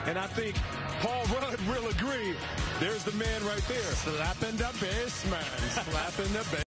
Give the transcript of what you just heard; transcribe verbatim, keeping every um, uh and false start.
And I think Paul Rudd will agree. There's the man right there. Slapping the baseman. Slapping the base.